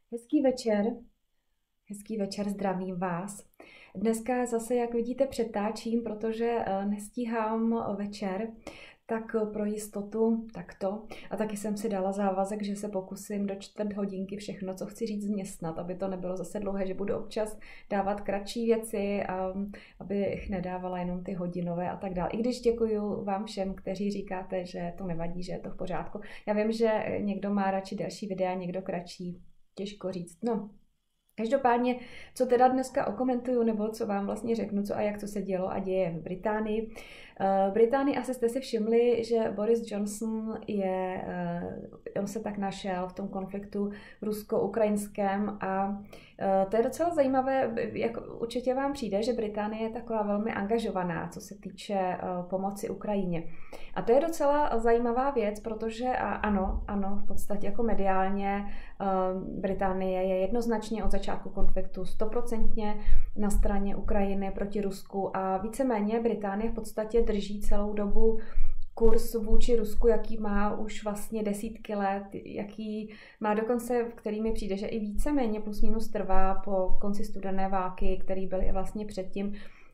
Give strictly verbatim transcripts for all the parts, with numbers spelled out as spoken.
Hezký večer, hezký večer, zdravím vás. Dneska zase, jak vidíte, přetáčím, protože nestíhám večer, tak pro jistotu takto. A taky jsem si dala závazek, že se pokusím do čtvrt hodinky všechno, co chci říct, změstnat, aby to nebylo zase dlouhé, že budu občas dávat kratší věci, a abych nedávala jenom ty hodinové a tak dále. I když děkuju vám všem, kteří říkáte, že to nevadí, že je to v pořádku. Já vím, že někdo má radši delší videa, někdo kratší. Těžko říct. No, každopádně, co teda dneska okomentuju, nebo co vám vlastně řeknu, co a jak to se dělo a děje v Británii. V Británii asi jste si všimli, že Boris Johnson je, on se tak našel v tom konfliktu rusko-ukrajinském a to je docela zajímavé, jak určitě vám přijde, že Británie je taková velmi angažovaná, co se týče pomoci Ukrajině. A to je docela zajímavá věc, protože ano, ano, v podstatě jako mediálně Británie je jednoznačně od začátku konfliktu stoprocentně na straně Ukrajiny proti Rusku a víceméně Británie v podstatě drží celou dobu kurz vůči Rusku, jaký má už vlastně desítky let, jaký má dokonce, který mi přijde, že i víceméně plus minus trvá po konci studené války, který byl i vlastně předtím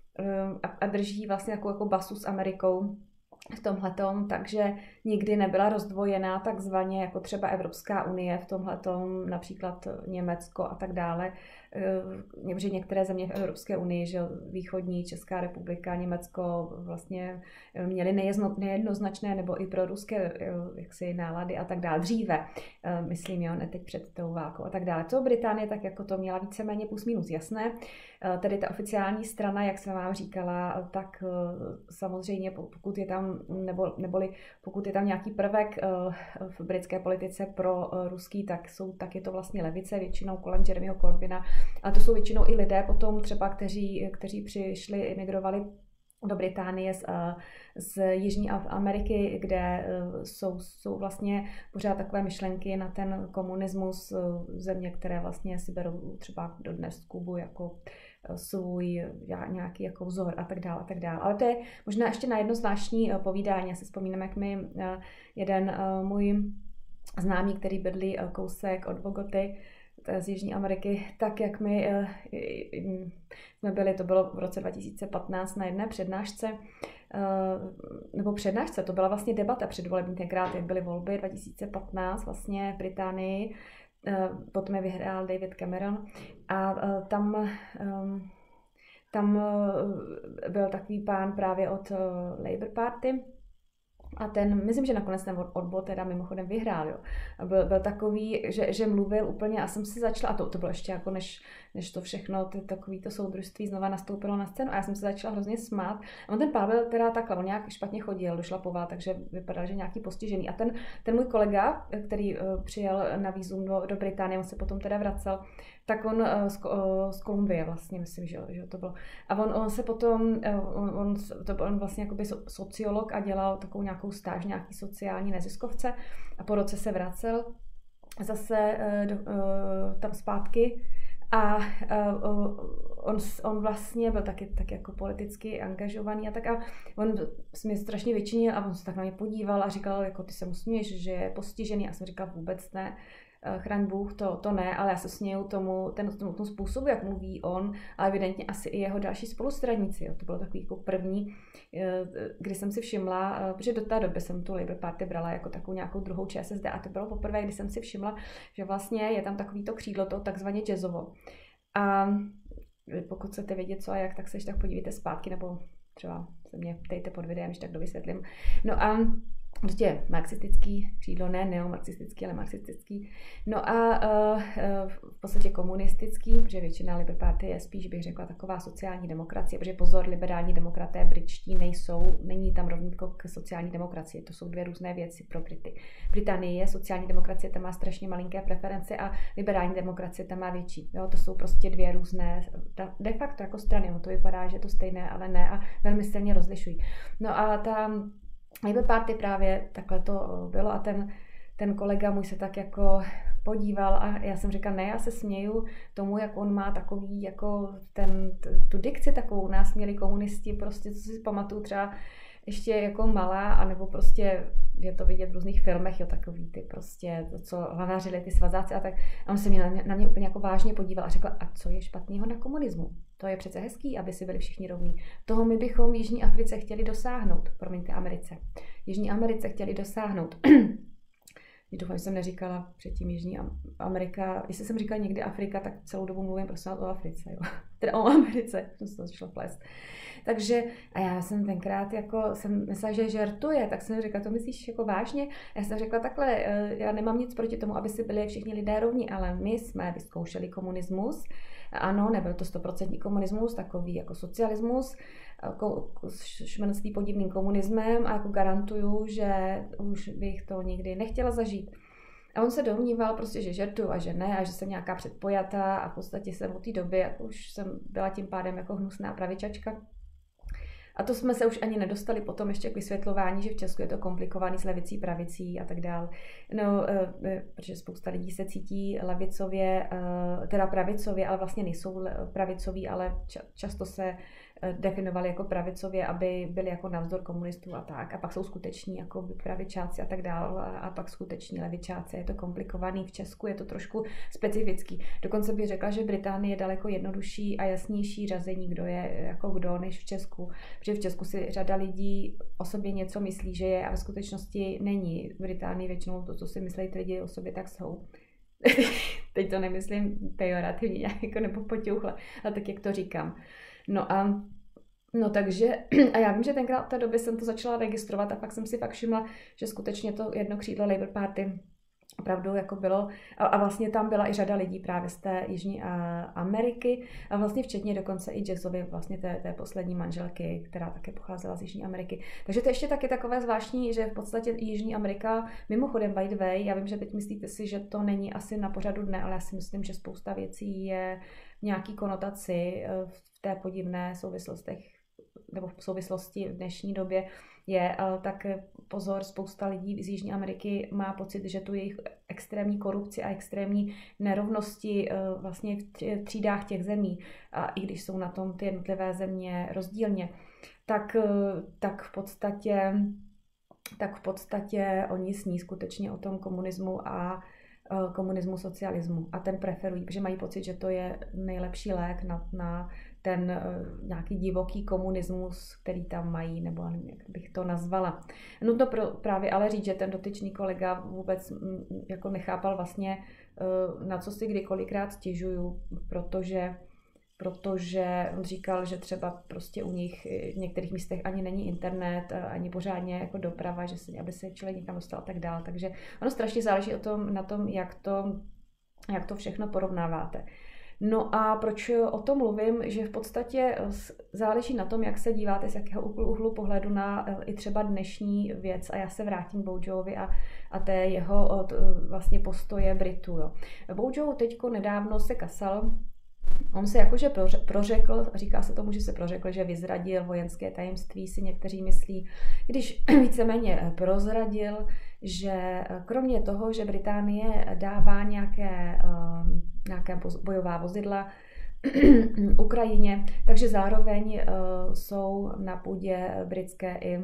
a drží vlastně takovou jako basu s Amerikou v tomhletom, takže nikdy nebyla rozdvojená takzvaně jako třeba Evropská unie v tomhletom, například Německo a tak dále. Že některé země v Evropské unii, že východní Česká republika, Německo vlastně měly nejednoznačné nebo i pro ruské jaksi nálady a tak dále. Dříve, myslím, jo, ne teď před tou válkou a tak dále. Co Británie tak jako to měla víceméně plus minus jasné. Tedy ta oficiální strana, jak jsem vám říkala, tak samozřejmě pokud je tam, nebo, neboli pokud je tam nějaký prvek v britské politice pro ruský, tak, jsou, tak je to vlastně levice, většinou kolem Jeremyho Corbyna. A to jsou většinou i lidé potom třeba, kteří, kteří přišli, emigrovali do Británie z, z Jižní Ameriky, kde jsou, jsou vlastně pořád takové myšlenky na ten komunismus, země, které vlastně si berou třeba dodnes Kubu jako svůj nějaký jako vzor a tak dále a tak dále. Ale to je možná ještě na jedno zvláštní povídání. Já si vzpomínám, jak mi jeden můj známý, který bydlí kousek od Bogoty, z Jižní Ameriky, tak jak my jsme byli, to bylo v roce dva tisíce patnáct na jedné přednášce, nebo přednášce, to byla vlastně debata předvolební tenkrát, jak byly volby dva tisíce patnáct vlastně v Británii, potom je vyhrál David Cameron a tam, tam byl takový pán právě od Labour Party, a ten, myslím, že nakonec ten odbor teda mimochodem vyhrál, jo. Byl, byl takový, že, že mluvil úplně a jsem si začala, a to, to bylo ještě jako než, než to všechno, ty, takový to soudružství znova nastoupilo na scénu a já jsem se začala hrozně smát. A on ten pán byl teda takhle, on nějak špatně chodil, došlapoval, takže vypadal, že nějaký postižený. A ten, ten můj kolega, který uh, přijel na vízum do, do Británie, on se potom teda vracel, tak on uh, z, uh, z Kolumbie vlastně, myslím, že, že to bylo. A on, on se potom, uh, on, on, to byl on vlastně jakoby sociolog a dělal takovou nějakou stáž nějaký sociální neziskovce a po roce se vracel zase uh, do, uh, tam zpátky a uh, on, on vlastně byl taky tak jako politicky angažovaný a tak a on se mě strašně vyčinil a on se tak na mě podíval a říkal, jako ty se mu směješ, že je postižený a jsem říkal vůbec ne. Chraň Bůh, to, to ne, ale já se směju tomu, ten, tomu, tomu způsobu, jak mluví on, a evidentně asi i jeho další spolustraníci. Jo. To bylo takový jako první, kdy jsem si všimla, protože do té doby jsem tu Labour Party brala jako takovou nějakou druhou ČSSD a to bylo poprvé, kdy jsem si všimla, že vlastně je tam takový to křídlo, to takzvaně jazzovo. A pokud chcete vědět co a jak, tak se tak podívejte zpátky, nebo třeba se mě ptejte pod videem, že tak dovysvětlím. No a prostě marxistický křídlo, ne neomarxistický, ale marxistický. No a uh, v podstatě komunistický, protože většina Labour Party je spíš, bych řekla, taková sociální demokracie, protože pozor, liberální demokraté britští nejsou, není tam rovnítko k sociální demokracii, to jsou dvě různé věci pro Brity. Británie je sociální demokracie, tam má strašně malinké preference a liberální demokracie tam má větší. Jo, to jsou prostě dvě různé, de facto jako strany, no to vypadá, že je to stejné, ale ne a velmi silně rozlišují. No a ta Labour Party právě takhle to bylo a ten, ten kolega můj se tak jako podíval a já jsem říkala, ne, já se směju tomu, jak on má takový, jako ten, tu dikci takovou, nás měli komunisti, prostě, co si pamatuju třeba, ještě jako malá, anebo prostě je to vidět v různých filmech, jo, takový ty prostě, to, co lanařili ty svazáci a tak. A on se mě na, mě na mě úplně jako vážně podíval a řekl, a co je špatného na komunismu? To je přece hezký, aby si byli všichni rovní. Toho my bychom v Jižní Africe chtěli dosáhnout, promiňte, Americe. Jižní Americe chtěli dosáhnout. Doufám, že jsem neříkala předtím Jižní Amerika. Jestli jsem říkala někdy Afrika, tak celou dobu mluvím prostě o Africe, jo. Teda o Americe, jsem se to začala plést. Takže a já jsem tenkrát jako, jsem myslela, že žertuje, tak jsem řekla, to myslíš jako vážně? Já jsem řekla takhle, já nemám nic proti tomu, aby si byli všichni lidé rovní, ale my jsme vyzkoušeli komunismus. Ano, nebyl to stoprocentní komunismus, takový jako socialismus, šmenství podivným komunismem a jako garantuju, že už bych to nikdy nechtěla zažít. A on se domníval prostě, že žertuju a že ne a že jsem nějaká předpojatá a v podstatě jsem od té doby, jako už jsem byla tím pádem jako hnusná pravičačka. A to jsme se už ani nedostali potom ještě k vysvětlování, že v Česku je to komplikovaný s levicí, pravicí a tak dál. No, protože spousta lidí se cítí levicově, teda pravicově, ale vlastně nejsou pravicoví, ale často se definovali jako pravicově, aby byli jako navzdor komunistů a tak. A pak jsou skuteční jako pravičáci a tak dál. A pak skuteční levičáci. Je to komplikovaný. V Česku je to trošku specifický. Dokonce bych řekla, že Británie je daleko jednodušší a jasnější řazení, kdo je jako kdo, než v Česku. Protože v Česku si řada lidí o sobě něco myslí, že je a ve skutečnosti není. V Británii většinou to, co si myslí ty lidi o sobě, tak jsou. Teď to nemyslím pejorativně nějak jako nebo potěuchle, ale tak, jak to říkám. No a no takže, a já vím, že tenkrát od té doby jsem to začala registrovat a pak jsem si fakt všimla, že skutečně to jedno křídlo Labour Party opravdu jako bylo, a, a vlastně tam byla i řada lidí právě z té Jižní Ameriky a vlastně včetně dokonce i Jazzovy, vlastně té, té poslední manželky, která také pocházela z Jižní Ameriky. Takže to ještě taky takové zvláštní, že v podstatě Jižní Amerika, mimochodem by the way, já vím, že teď myslíte si, že to není asi na pořadu dne, ale já si myslím, že spousta věcí je v nějaký konotaci v té podivné souvislostech nebo v souvislosti v dnešní době je, tak pozor, spousta lidí z Jižní Ameriky má pocit, že tu jejich extrémní korupci a extrémní nerovnosti vlastně v třídách těch zemí, a i když jsou na tom ty jednotlivé země rozdílně, tak, tak v podstatě tak v podstatě oni sní skutečně o tom komunismu a komunismu, socialismu a ten preferují, protože mají pocit, že to je nejlepší lék na, na ten uh, nějaký divoký komunismus, který tam mají, nebo jak bych to nazvala. Nutno pro, právě ale říct, že ten dotyčný kolega vůbec m, jako nechápal vlastně, uh, na co si kdykolikrát stěžuju, protože protože on říkal, že třeba prostě u nich v některých místech ani není internet, ani pořádně jako doprava, že se, aby se člověk někam dostal a tak dál. Takže ono strašně záleží o tom, na tom, jak to, jak to všechno porovnáváte. No a proč o tom mluvím, že v podstatě záleží na tom, jak se díváte, z jakého úhlu pohledu na i třeba dnešní věc. A já se vrátím k Bojovi a, a té jeho od, vlastně postoje Britů. Jo. Bojo teďko nedávno se kasal. On se jakože prořekl, říká se tomu, že se prořekl, že vyzradil vojenské tajemství, si někteří myslí, když víceméně prozradil, že kromě toho, že Británie dává nějaké, nějaké bojová vozidla Ukrajině, takže zároveň jsou na půdě britské i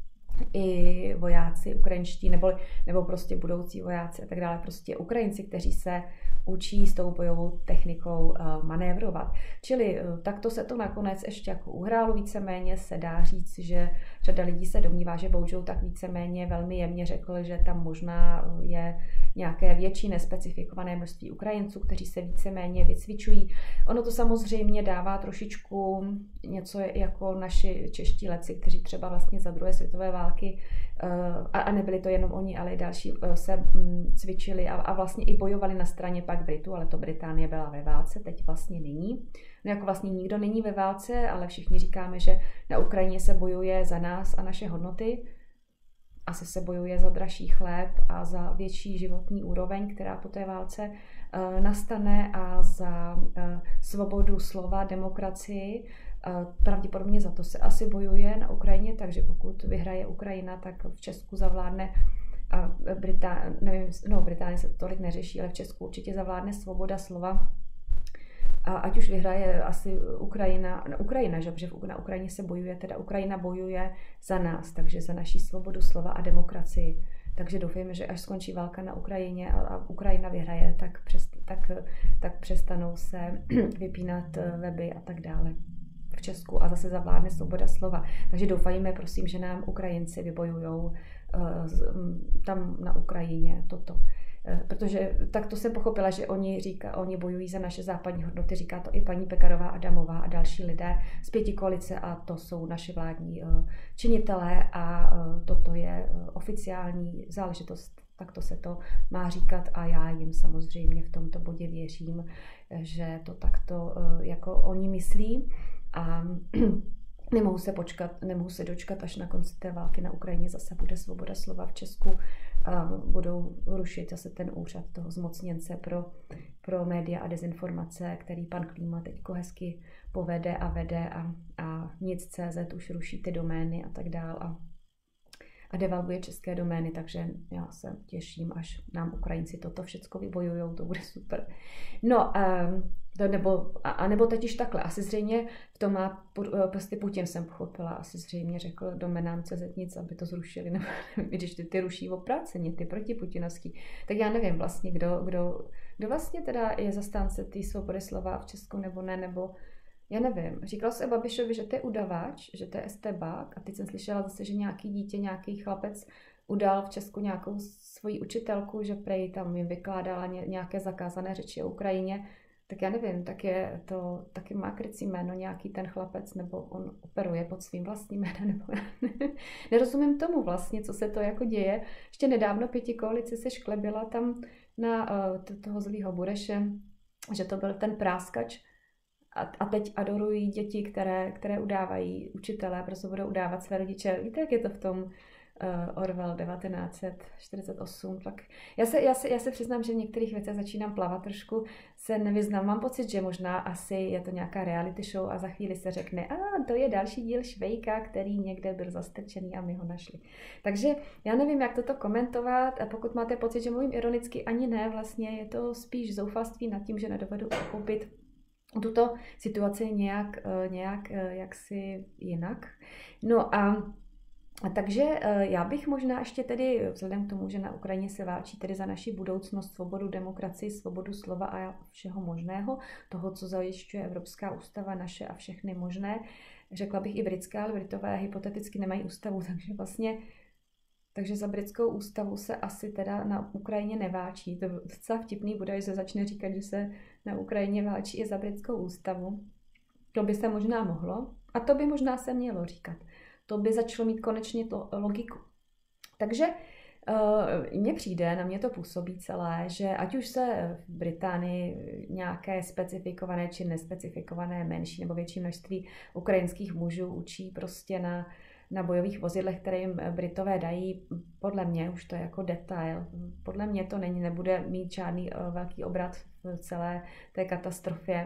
i vojáci ukrajinští, nebo, nebo prostě budoucí vojáci a tak dále, prostě Ukrajinci, kteří se učí s tou bojovou technikou uh, manévrovat. Čili uh, takto se to nakonec ještě jako uhrálo, víceméně se dá říct, že řada lidí se domnívá, že Bojo tak víceméně velmi jemně řekl, že tam možná je nějaké větší nespecifikované množství Ukrajinců, kteří se víceméně vycvičují. Ono to samozřejmě dává trošičku něco jako naši čeští letci, kteří třeba vlastně za druhé světové války, a nebyli to jenom oni, ale i další, se cvičili a vlastně i bojovali na straně pak Britů, ale to Británie byla ve válce, teď vlastně není. No jako vlastně nikdo není ve válce, ale všichni říkáme, že na Ukrajině se bojuje za nás a naše hodnoty. Asi se bojuje za dražší chléb a za větší životní úroveň, která po té válce uh, nastane, a za uh, svobodu slova, demokracii. Uh, pravděpodobně za to se asi bojuje na Ukrajině, takže pokud vyhraje Ukrajina, tak v Česku zavládne, a Britá- nevím, no, Británie se tolik neřeší, ale v Česku určitě zavládne svoboda slova. a ať už vyhraje asi Ukrajina, no Ukrajina, že? Protože na Ukrajině se bojuje, teda Ukrajina bojuje za nás, takže za naší svobodu slova a demokracii. Takže doufejme, že až skončí válka na Ukrajině a, a Ukrajina vyhraje, tak, přest, tak, tak přestanou se vypínat weby a tak dále v Česku a zase zavládne svoboda slova. Takže doufajme, prosím, že nám Ukrajinci vybojujou uh, tam na Ukrajině toto. Protože tak to jsem pochopila, že oni, říká, oni bojují za naše západní hodnoty, říká to i paní Pekarová Adamová a další lidé z pěti koalice a to jsou naši vládní činitelé a toto je oficiální záležitost, tak to se to má říkat a já jim samozřejmě v tomto bodě věřím, že to takto jako oni myslí a nemohu se počkat, nemohu se dočkat, až na konci té války na Ukrajině zase bude svoboda slova v Česku a budou rušit zase ten úřad toho zmocněnce pro, pro média a dezinformace, který pan Klíma teďko hezky povede a vede a, a nic tečka cé zet už ruší ty domény a tak dál a, a devalvuje české domény, takže já se těším, až nám Ukrajinci toto všecko vybojujou, to bude super. No, um, To nebo, a, a nebo teď již takhle. Asi zřejmě v tom má prostě Putin, jsem pochopila, asi zřejmě řekl domenám tečka cé zet nic, aby to zrušili, nebo když ty, ty ruší opráceně, ty protiputinovský. Tak já nevím vlastně, kdo, kdo, kdo vlastně teda je zastánce té svobody slova v Česku nebo ne, nebo já nevím. Říkal se Babišovi, že to je udavač, že to je estébák a teď jsem slyšela zase, že nějaký dítě, nějaký chlapec udal v Česku nějakou svoji učitelku, že prej tam jim vykládala nějaké zakázané řeči o Ukrajině. Tak já nevím, tak je to, taky má krycí jméno nějaký ten chlapec, nebo on operuje pod svým vlastním jménem, nebo nerozumím tomu vlastně, co se to jako děje. Ještě nedávno pěti koalice se šklebila tam na uh, toho zlýho Bureše, že to byl ten práskač a, a teď adorují děti, které, které udávají učitelé, prostě budou udávat své rodiče. Víte, jak je to v tom Uh, Orwell devatenáct set čtyřicet osm, tak já se, já, se, já se přiznám, že v některých věcech začínám plavat trošku, se nevyznám, mám pocit, že možná asi je to nějaká reality show a za chvíli se řekne, a to je další díl Švejka, který někde byl zastrčený a my ho našli. Takže já nevím, jak toto komentovat a pokud máte pocit, že mluvím ironicky, ani ne, vlastně je to spíš zoufalství nad tím, že nedovedu pochopit tuto situaci nějak, nějak jaksi jinak. No a A takže já bych možná ještě tedy, vzhledem k tomu, že na Ukrajině se válčí tedy za naši budoucnost, svobodu, demokracii, svobodu slova a všeho možného, toho, co zajišťuje Evropská ústava, naše a všechny možné, řekla bych i britská, ale Britové hypoteticky nemají ústavu, takže vlastně, takže za britskou ústavu se asi teda na Ukrajině neválčí. To docela vtipný bude, že se začne říkat, že se na Ukrajině válčí i za britskou ústavu. To by se možná mohlo a to by možná se mělo říkat. To by začalo mít konečně to logiku. Takže uh, mně přijde, na mě to působí celé, že ať už se v Británii nějaké specifikované či nespecifikované menší nebo větší množství ukrajinských mužů učí prostě na, na bojových vozidlech, které jim Britové dají, podle mě už to je jako detail. Podle mě to není, nebude mít žádný uh, velký obrat v celé té katastrofě.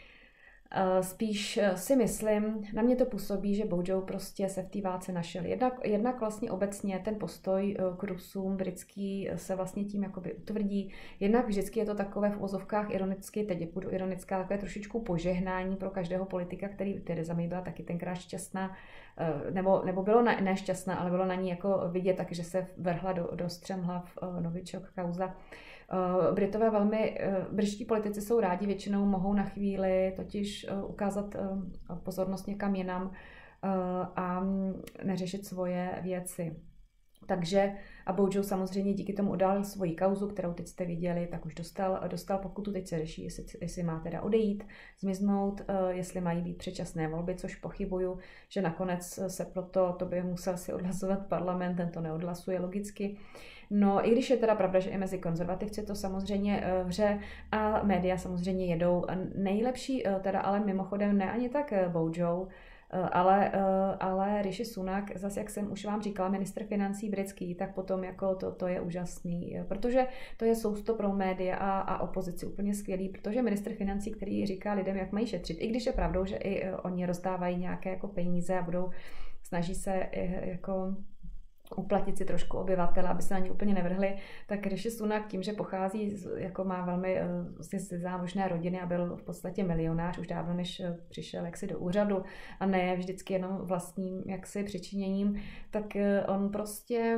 Spíš si myslím, na mě to působí, že Bojo prostě se v té válce našel. Jednak, jednak vlastně obecně ten postoj k Rusům britský se vlastně tím jakoby utvrdí. Jednak vždycky je to takové v ozovkách ironicky, teď budu ironická, takové trošičku požehnání pro každého politika, který Theresa May byla taky tenkrát šťastná, nebo, nebo bylo na, nešťastná, ale bylo na ní jako vidět taky, že se vrhla do, do střemhlav Novičok kauza. Britové velmi, britští politici jsou rádi, většinou mohou na chvíli totiž ukázat pozornost někam jinam a neřešit svoje věci. Takže a Bojo samozřejmě díky tomu udál svoji kauzu, kterou teď jste viděli, tak už dostal, dostal pokutu, teď se řeší, jestli, jestli má teda odejít, zmiznout, jestli mají být předčasné volby, což pochybuju, že nakonec se proto, to by musel si odhlasovat parlament, ten to neodhlasuje logicky. No, i když je teda pravda, že i mezi konzervativci to samozřejmě hře a média samozřejmě jedou. Nejlepší teda ale mimochodem ne ani tak Bojo, ale, ale Rishi Sunak, zase jak jsem už vám říkala, ministr financí britský, tak potom jako to, to je úžasný, protože to je sousto pro média a, a opozici úplně skvělý, protože ministr financí, který říká lidem, jak mají šetřit, i když je pravdou, že i oni rozdávají nějaké jako peníze a budou, snaží se jako uplatit si trošku obyvatele, aby se na ně úplně nevrhli, tak Rishi Sunak tím, že pochází, jako má velmi vlastně ze zámožné rodiny a byl v podstatě milionář už dávno, než přišel jaksi do úřadu a ne vždycky jenom vlastním jaksi přičiněním, tak on prostě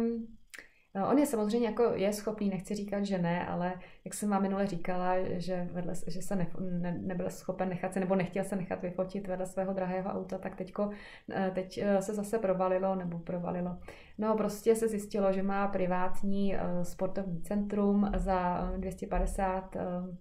on je samozřejmě jako je schopný, nechci říkat, že ne, ale jak jsem vám minule říkala, že, vedle, že se ne, ne, nebyl schopen nechat se, nebo nechtěl se nechat vyfotit vedle svého drahého auta, tak teďko, teď se zase provalilo, nebo provalilo. No prostě se zjistilo, že má privátní sportovní centrum za dvě stě padesát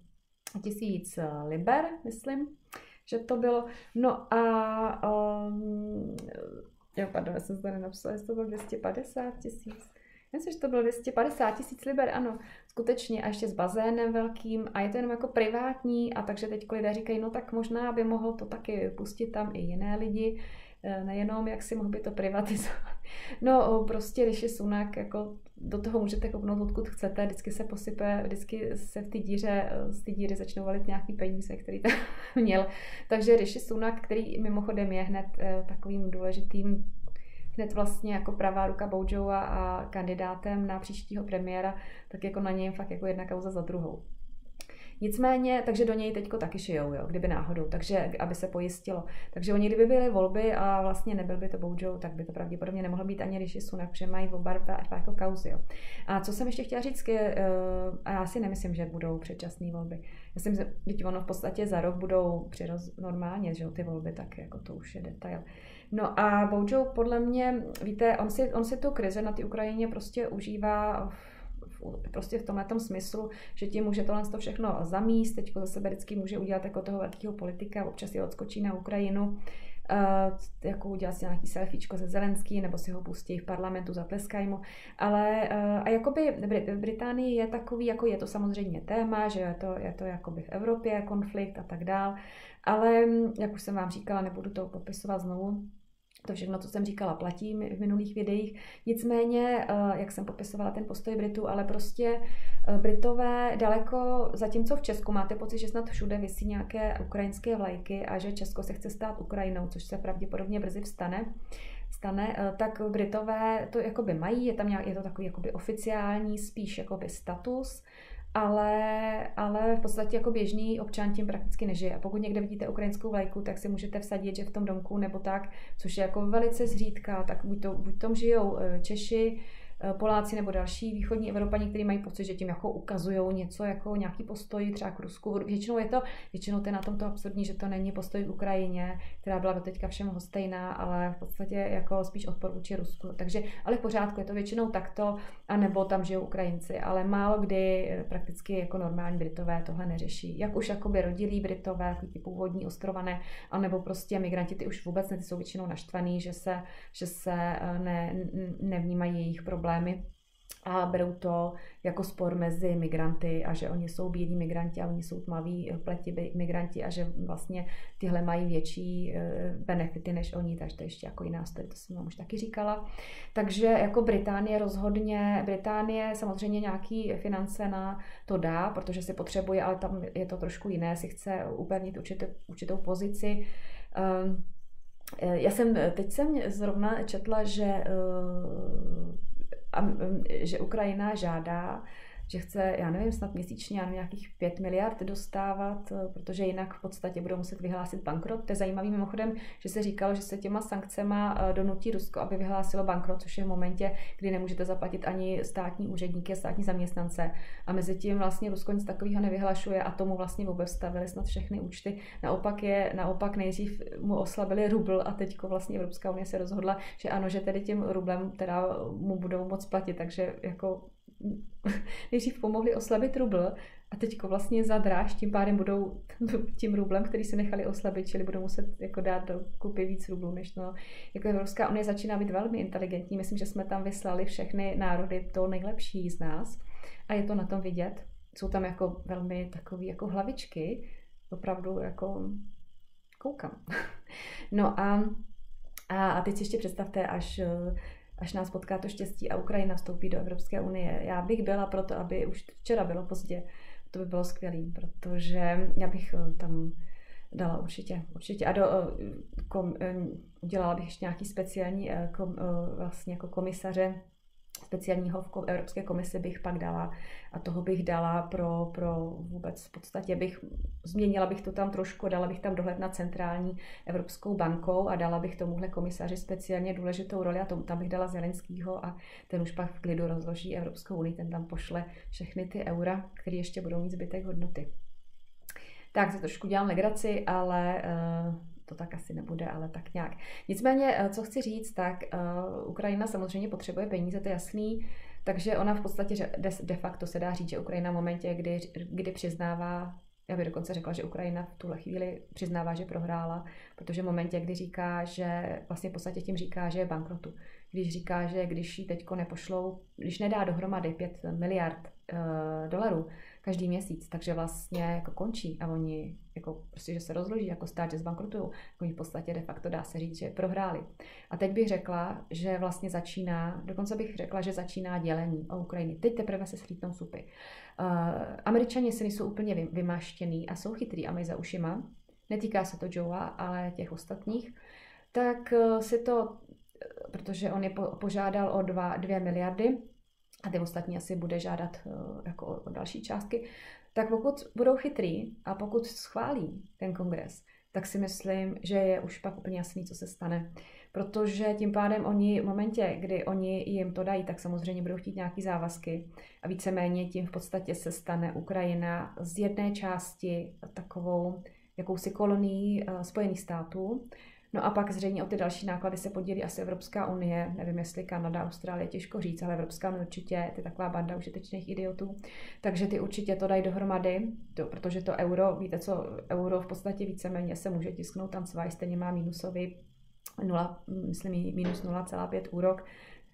tisíc liber, myslím, že to bylo. No a um, jo, pardon, já jsem zde nenapsala, jestli to bylo dvě stě padesát tisíc. Myslím, že to bylo dvě stě padesát tisíc liber, ano, skutečně, a ještě s bazénem velkým a je to jenom jako privátní a takže teď lidé říkají, no tak možná by mohl to taky pustit tam i jiné lidi, nejenom jak si mohl by to privatizovat. No prostě Rishi Sunak, jako do toho můžete kopnout odkud chcete, vždycky se posype, vždycky se v té díře, z té díry začnou valit nějaký peníze, který tam měl. Takže Rishi Sunak, který mimochodem je hned takovým důležitým hned vlastně jako pravá ruka Boudžova a kandidátem na příštího premiéra, tak jako na něj fakt jako jedna kauza za druhou. Nicméně, takže do něj teďko taky šijou, jo, kdyby náhodou, takže aby se pojistilo. Takže oni, kdyby byly volby a vlastně nebyl by to Boudžov, tak by to pravděpodobně nemohlo být ani Rishi Sunak, protože mají oba dva jako kauzy. Jo. A co jsem ještě chtěla říct, a já si nemyslím, že budou předčasné volby. Myslím, že ono v podstatě za rok budou přiroz, normálně, že ty volby, tak jako to už je detail. No a Boudžov podle mě, víte, on si, on si tu krizi na té Ukrajině prostě užívá v, v, prostě v tomhletom smyslu, že tím může tohle to všechno zamíst, teďko za sebe vždycky může udělat jako toho velkého politika, občas si odskočí na Ukrajinu, uh, jako udělat si nějaký selfiečko se Zelenský, nebo si ho pustí v parlamentu, zatleskají mu, ale uh, a jakoby v Británii je takový, jako je to samozřejmě téma, že je to, je to jakoby v Evropě konflikt a tak dál, ale jak už jsem vám říkala, nebudu to popisovat znovu, to všechno, co jsem říkala, platí v minulých videích. Nicméně, jak jsem popisovala ten postoj Britů, ale prostě Britové daleko, zatímco v Česku máte pocit, že snad všude visí nějaké ukrajinské vlajky a že Česko se chce stát Ukrajinou, což se pravděpodobně brzy vstane, stane, tak Britové to jakoby mají, je tam nějak, je to takový jakoby oficiální spíš jakoby status, ale, ale v podstatě jako běžný občan tím prakticky nežije. A pokud někde vidíte ukrajinskou vlajku, tak si můžete vsadit, že v tom domku nebo tak, což je jako velice zřídka, tak buď, to, buď tom žijou Češi, Poláci nebo další východní Evropani, kteří mají pocit, že tím jako ukazují něco, jako nějaký postoj třeba k Rusku. Většinou je to, většinou to je na tom to absurdní, že to není postoj k Ukrajině, která byla doteďka všem hostejná, ale v podstatě jako spíš odpor vůči Rusku. Takže, ale v pořádku, je to většinou takto, anebo tam žijou Ukrajinci, ale málo kdy prakticky jako normální Britové tohle neřeší. Jak už jakoby rodilí Britové, jako ty původní ostrované, anebo prostě migranti, ty už vůbec ne, ty jsou většinou naštvaný, že se, že se ne, nevnímají jejich problémy a berou to jako spor mezi migranty a že oni jsou bílí migranti a oni jsou tmaví pleti migranti a že vlastně tyhle mají větší benefity než oni, takže to je ještě jako jiná story, to jsem vám už taky říkala. Takže jako Británie rozhodně, Británie samozřejmě nějaký finance na to dá, protože si potřebuje, ale tam je to trošku jiné, si chce upevnit určitou, určitou pozici. Já jsem, teď jsem zrovna četla, že A, že Ukrajina žádá, že chce, já nevím, snad měsíčně já nevím, nějakých pět miliard dostávat, protože jinak v podstatě budou muset vyhlásit bankrot. To je zajímavý mimochodem, že se říkalo, že se těma sankcema donutí Rusko, aby vyhlásilo bankrot, což je v momentě, kdy nemůžete zaplatit ani státní úředníky, státní zaměstnance. A mezi tím vlastně Rusko nic takového nevyhlašuje a tomu vlastně vůbec stavili snad všechny účty. Naopak je, naopak nejdřív mu oslabili rubl a teďko vlastně Evropská unie se rozhodla, že ano, že tedy tím rublem teda mu budou moc platit, takže jako nejdřív pomohli oslabit rubl a teďko vlastně za dráž, tím pádem budou tím rublem, který si nechali oslabit, čili budou muset jako dát do kupy víc rublů, než no. Jako Evropská unie začíná být velmi inteligentní, myslím, že jsme tam vyslali všechny národy to nejlepší z nás a je to na tom vidět. Jsou tam jako velmi takový jako hlavičky, opravdu jako koukám. No a, a, a teď si ještě představte, až až nás potká to štěstí a Ukrajina vstoupí do Evropské unie. Já bych byla proto, aby už včera bylo pozdě. To by bylo skvělé, protože já bych tam dala určitě, určitě. A do, kom, udělala bych ještě nějaký speciální kom, vlastně jako komisaře speciálního v Evropské komisi bych pak dala a toho bych dala pro, pro vůbec v podstatě bych změnila bych to tam trošku, dala bych tam dohled nad centrální Evropskou bankou a dala bych tomuhle komisaři speciálně důležitou roli a tomu tam bych dala Zelenskýho a ten už pak v klidu rozloží Evropskou unii, ten tam pošle všechny ty eura, které ještě budou mít zbytek hodnoty. Tak si trošku dělám legraci, ale uh, to tak asi nebude, ale tak nějak. Nicméně, uh, co chci říct, tak uh, Ukrajina samozřejmě potřebuje peníze, to je jasný, takže ona v podstatě de, de facto se dá říct, že Ukrajina v momentě, kdy, kdy přiznává, já bych dokonce řekla, že Ukrajina v tuhle chvíli přiznává, že prohrála, protože v momentě, kdy říká, že vlastně v podstatě tím říká, že je bankrotu. Když říká, že když jí teďko nepošlou, když nedá dohromady pět miliard uh, dolarů každý měsíc, takže vlastně jako končí a oni jako prostě, že se rozloží jako stát, že zbankrotují, oni v podstatě de facto dá se říct, že prohráli. A teď bych řekla, že vlastně začíná, dokonce bych řekla, že začíná dělení o Ukrajiny. Teď teprve se slítnou supy. Uh, Američani si nejsou úplně vymaštěný a jsou chytrý a mají za ušima. Netýká se to Joea, ale těch ostatních. Tak uh, si to, protože on je po, požádal o dva, dvě miliardy, a ty ostatní asi bude žádat uh, jako o, o další částky, tak pokud budou chytrý a pokud schválí ten kongres, tak si myslím, že je už pak úplně jasný, co se stane. Protože tím pádem oni v momentě, kdy oni jim to dají, tak samozřejmě budou chtít nějaký závazky a víceméně tím v podstatě se stane Ukrajina z jedné části takovou jakousi kolonií uh, Spojených států. No a pak zřejmě o ty další náklady se podělí asi Evropská unie, nevím jestli Kanada, Austrálie, těžko říct, ale Evropská unie určitě, ty taková banda užitečných idiotů, takže ty určitě to dají dohromady, to, protože to euro, víte co, euro v podstatě víceméně se může tisknout tam svaj, stejně má minusový nula, myslím minus nula celá pět úrok,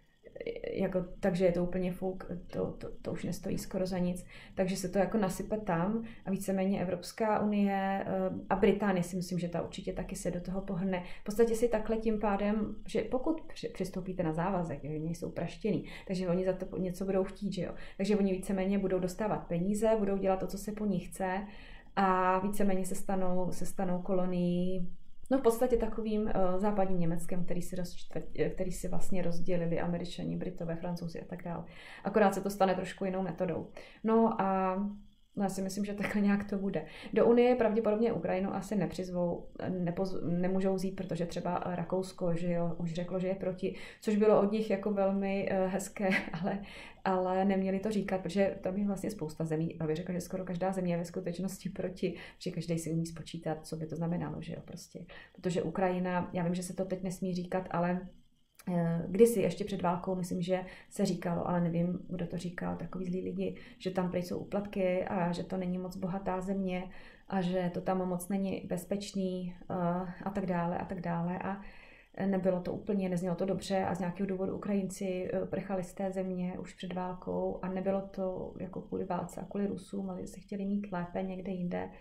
jako, takže je to úplně fuk, to, to, to už nestojí skoro za nic, takže se to jako nasype tam a víceméně Evropská unie a Británie si myslím, že ta určitě taky se do toho pohrne. V podstatě si takhle tím pádem, že pokud přistoupíte na závazek, že oni jsou praštěný, takže oni za to něco budou chtít, že jo, takže oni víceméně budou dostávat peníze, budou dělat to, co se po nich chce a víceméně se stanou, se stanou kolonií. No v podstatě takovým uh, západním Německem, který si, rozčtvrt, který si vlastně rozdělili Američani, Britové, Francouzi a tak dále. Akorát se to stane trošku jinou metodou. No a no já si myslím, že takhle nějak to bude. Do Unie pravděpodobně Ukrajinu asi nepřizvou, nepoz, nemůžou vzít, protože třeba Rakousko, že jo, už řeklo, že je proti, což bylo od nich jako velmi uh, hezké, ale, ale neměli to říkat, protože tam je vlastně spousta zemí. A bych řekla, že skoro každá země je ve skutečnosti proti, že každý si umí spočítat, co by to znamenalo, že jo, prostě. Protože Ukrajina, já vím, že se to teď nesmí říkat, ale kdysi ještě před válkou, myslím, že se říkalo, ale nevím, kdo to říkal, takový zlí lidi, že tam prý jsou úplatky a že to není moc bohatá země a že to tam moc není bezpečný a tak dále a tak dále a nebylo to úplně, neznělo to dobře a z nějakého důvodu Ukrajinci prchali z té země už před válkou a nebylo to jako kvůli válce a kvůli Rusům, ale si chtěli mít lépe někde jinde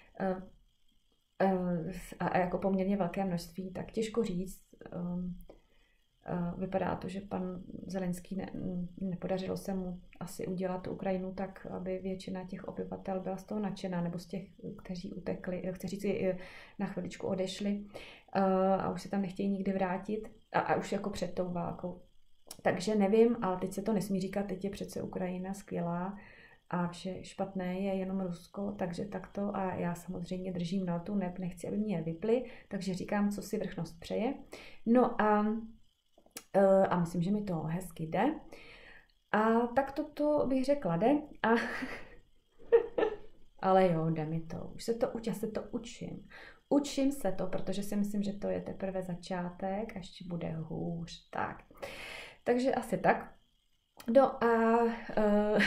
a jako poměrně velké množství, tak těžko říct. Vypadá to, že pan Zelenský ne, nepodařilo se mu asi udělat tu Ukrajinu tak, aby většina těch obyvatel byla z toho nadšená, nebo z těch, kteří utekli, kteří si na chviličku odešli a už se tam nechtějí nikdy vrátit a, a už jako před tou válkou. Takže nevím, ale teď se to nesmí říkat, teď je přece Ukrajina skvělá a vše špatné je jenom Rusko, takže takto a já samozřejmě držím na tu neb, nechci, aby mě vyply, takže říkám, co si vrchnost přeje. No a a myslím, že mi to hezky jde. A tak toto bych řekla, jde. A ale jo, jde mi to. Už se to učím, já se to učím. Učím se to, protože si myslím, že to je teprve začátek a ještě bude hůř. Tak. Takže asi tak. No a uh,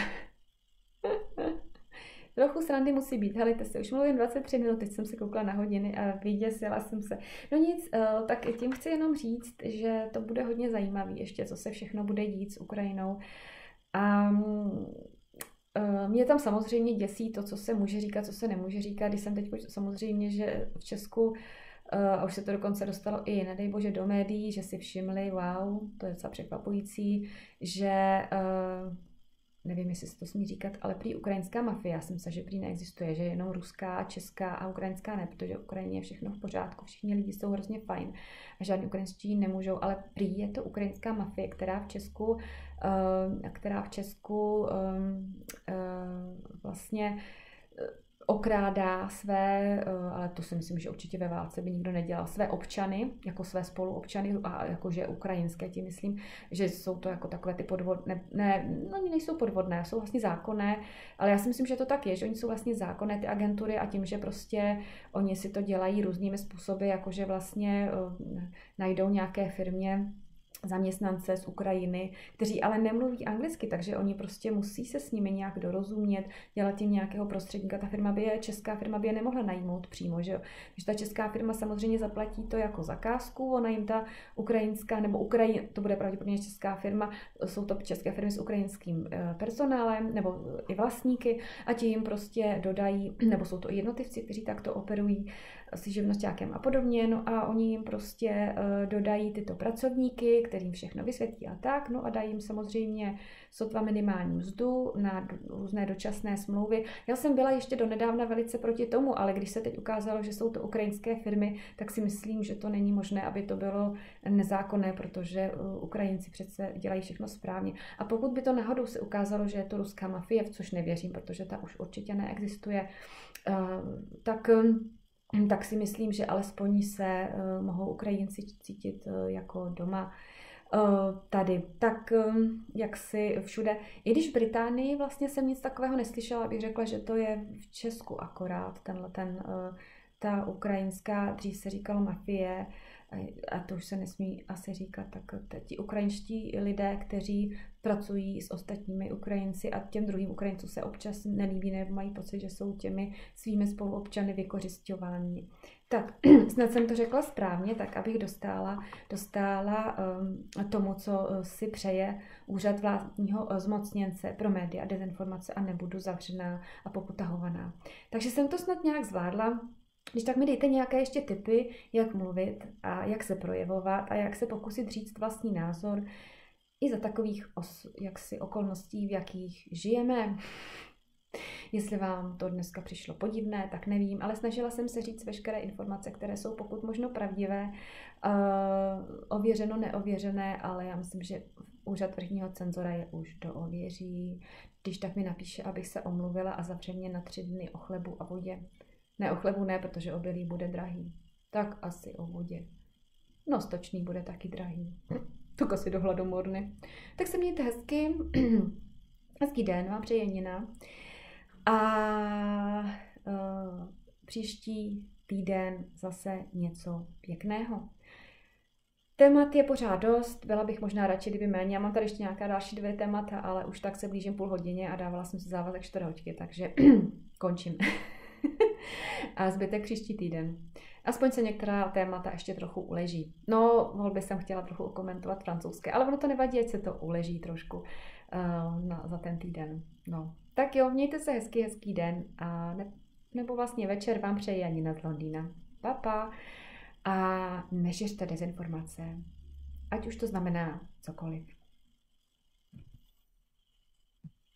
trochu srandy musí být. Helejte se, už mluvím dvacet tři minut, teď jsem se koukla na hodiny a vyděsila jsem se. No nic, tak tím chci jenom říct, že to bude hodně zajímavý ještě, co se všechno bude dít s Ukrajinou. A mě tam samozřejmě děsí to, co se může říkat, co se nemůže říkat. Když jsem teď samozřejmě, že v Česku, a už se to dokonce dostalo i, nedej bože, do médií, že si všimli, wow, to je docela překvapující, že nevím, jestli se to smí říkat, ale prý ukrajinská mafie, já jsem se, že prý neexistuje, že je jenom ruská, česká a ukrajinská ne, protože v Ukrajině je všechno v pořádku, všichni lidi jsou hrozně fajn a žádný ukrajinští nemůžou, ale prý je to ukrajinská mafie, která v Česku která v Česku vlastně okrádá své, ale to si myslím, že určitě ve válce by nikdo nedělal, své občany, jako své spoluobčany, a jakože ukrajinské, tím myslím, že jsou to jako takové ty podvodné, ne, no nejsou podvodné, jsou vlastně zákonné, ale já si myslím, že to tak je, že oni jsou vlastně zákonné, ty agentury, a tím, že prostě oni si to dělají různými způsoby, jakože vlastně uh, najdou nějaké firmě zaměstnance z Ukrajiny, kteří ale nemluví anglicky, takže oni prostě musí se s nimi nějak dorozumět, dělat jim nějakého prostředníka. Ta firma by je, česká firma by je nemohla najmout přímo, že jo. Když ta česká firma samozřejmě zaplatí to jako zakázku, ona jim ta ukrajinská, nebo Ukrajin, to bude pravděpodobně česká firma, jsou to české firmy s ukrajinským personálem, nebo i vlastníky, a ti jim prostě dodají, nebo jsou to i jednotlivci, kteří takto operují s živnosťákem a podobně, no a oni jim prostě dodají tyto pracovníky, kterým všechno vysvětlí a tak, no a dají jim samozřejmě sotva minimální mzdu na různé dočasné smlouvy. Já jsem byla ještě donedávna velice proti tomu, ale když se teď ukázalo, že jsou to ukrajinské firmy, tak si myslím, že to není možné, aby to bylo nezákonné, protože Ukrajinci přece dělají všechno správně. A pokud by to náhodou se ukázalo, že je to ruská mafie, v což nevěřím, protože ta už určitě neexistuje, tak tak si myslím, že alespoň se uh, mohou Ukrajinci cítit uh, jako doma uh, tady. Tak um, jak si všude, i když v Británii vlastně jsem nic takového neslyšela, abych řekla, že to je v Česku akorát, tenhle ten, uh, ta ukrajinská, dřív se říkalo mafie, a to už se nesmí asi říkat, tak ti ukrajinští lidé, kteří pracují s ostatními Ukrajinci a těm druhým Ukrajincům se občas nelíbí, nebo mají pocit, že jsou těmi svými spoluobčany vykořisťováni. Tak, snad jsem to řekla správně, tak abych dostála, dostála um, tomu, co si přeje úřad vládního zmocněnce pro média a dezinformace, a nebudu zavřená a popotahovaná. Takže jsem to snad nějak zvládla. Když tak mi dejte nějaké ještě tipy, jak mluvit a jak se projevovat a jak se pokusit říct vlastní názor i za takových os, jaksi okolností, v jakých žijeme. Jestli vám to dneska přišlo podivné, tak nevím, ale snažila jsem se říct veškeré informace, které jsou pokud možno pravdivé, uh, ověřeno, neověřené, ale já myslím, že úřad vrchního cenzora je už doověří. Když tak mi napíše, abych se omluvila a zavře mě na tři dny o chlebu a vodě. Ne, o chlebu ne, protože obilí bude drahý. Tak asi o vodě. No, stočný bude taky drahý. Tak asi do hladomorny. Tak se mějte hezky. Hezký den vám přeje Nina. A uh, příští týden zase něco pěkného. Témat je pořád dost, byla bych možná radši, kdyby méně. Já mám tady ještě nějaká další dvě témata, ale už tak se blížím půl hodině a dávala jsem si závazek čtyři hoďky, takže končím. A zbytek příští týden. Aspoň se některá témata ještě trochu uleží. No, volby jsem chtěla trochu komentovat francouzské, ale ono to nevadí, ať se to uleží trošku uh, na, za ten týden. No. Tak jo, mějte se hezký, hezký den a ne, nebo vlastně večer vám přeji Janina z Londýna. Pa, pa. A nešiřte dezinformace, ať už to znamená cokoliv.